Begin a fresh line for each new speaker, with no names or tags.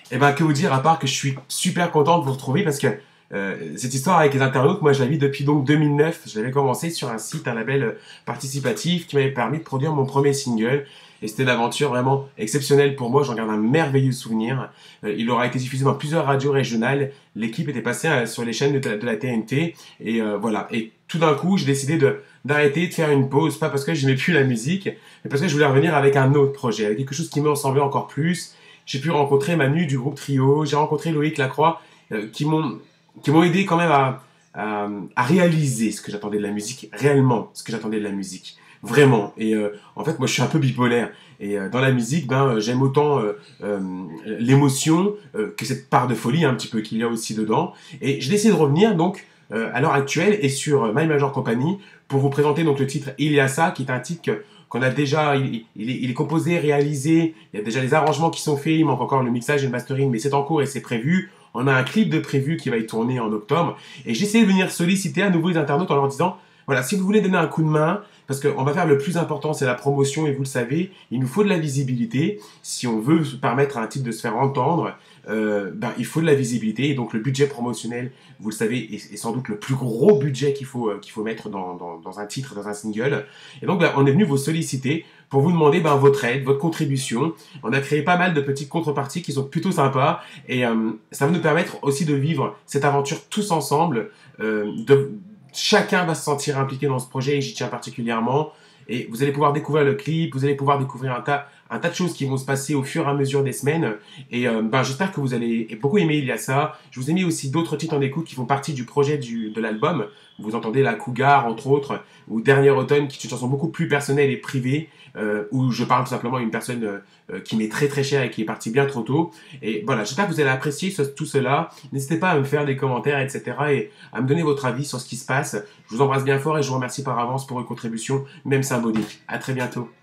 Et ben que vous dire à part que je suis super content de vous retrouver parce que cette histoire avec les internautes, moi je la vis depuis donc 2009. Je l'avais commencé sur un site, un label participatif qui m'avait permis de produire mon premier single. Et c'était une aventure vraiment exceptionnelle pour moi. J'en garde un merveilleux souvenir. Il aura été diffusé dans plusieurs radios régionales. L'équipe était passée sur les chaînes de la TNT. Et voilà. Et tout d'un coup, j'ai décidé d'arrêter, de faire une pause. Pas parce que j'aimais plus la musique, mais parce que je voulais revenir avec un autre projet, avec quelque chose qui me ressemblait encore plus. J'ai pu rencontrer Manu du groupe Trio. J'ai rencontré Loïc Lacroix, qui m'ont aidé quand même à réaliser ce que j'attendais de la musique, réellement ce que j'attendais de la musique, vraiment. Et en fait, moi, je suis un peu bipolaire. Et dans la musique, j'aime autant l'émotion que cette part de folie un petit peu qu'il y a aussi dedans. Et j'ai décidé de revenir donc à l'heure actuelle et sur My Major Company pour vous présenter donc le titre Il y a ça, qui est un titre qu'on a déjà, il est composé, réalisé, il y a déjà les arrangements qui sont faits, il manque encore le mixage et le mastering, mais c'est en cours et c'est prévu. On a un clip de prévu qui va y tourner en octobre. Et j'ai essayé de venir solliciter à nouveau les internautes en leur disant, voilà, si vous voulez donner un coup de main, parce qu'on va faire le plus important, c'est la promotion, et vous le savez, il nous faut de la visibilité. Si on veut permettre à un titre de se faire entendre, il faut de la visibilité. Et donc le budget promotionnel, vous le savez, est sans doute le plus gros budget qu'il faut mettre dans un titre, dans un single. Et donc on est venu vous solliciter pour vous demander votre aide, votre contribution. On a créé pas mal de petites contreparties qui sont plutôt sympas. Et ça va nous permettre aussi de vivre cette aventure tous ensemble. Chacun va se sentir impliqué dans ce projet et j'y tiens particulièrement. Et vous allez pouvoir découvrir le clip, vous allez pouvoir découvrir un tas de choses qui vont se passer au fur et à mesure des semaines. Et j'espère que vous allez beaucoup aimer Il y a ça. Je vous ai mis aussi d'autres titres en écoute qui font partie du projet de l'album. Vous entendez La Cougar, entre autres, ou Dernier Automne, qui est une chanson beaucoup plus personnelle et privée, où je parle tout simplement à une personne qui m'est très très chère et qui est partie bien trop tôt. Et voilà, j'espère que vous allez apprécier tout cela. N'hésitez pas à me faire des commentaires, etc. et à me donner votre avis sur ce qui se passe. Je vous embrasse bien fort et je vous remercie par avance pour vos contributions, même symboliques. À très bientôt.